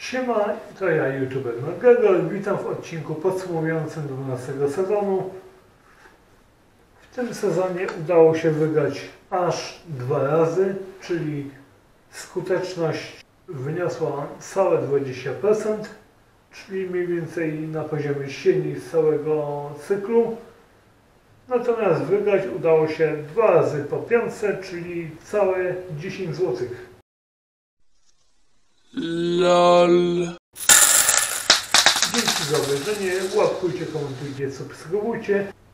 Siema, to ja, youtuber McGregor. Witam w odcinku podsumowującym 12 sezonu. W tym sezonie udało się wygrać aż 2 razy, czyli skuteczność wyniosła całe 20%, czyli mniej więcej na poziomie średniej z całego cyklu. Natomiast wygrać udało się 2 razy po 500, czyli całe 10 zł. LOL. Dzięki za obejrzenie, łapkujcie, komentujcie, subskrybujcie.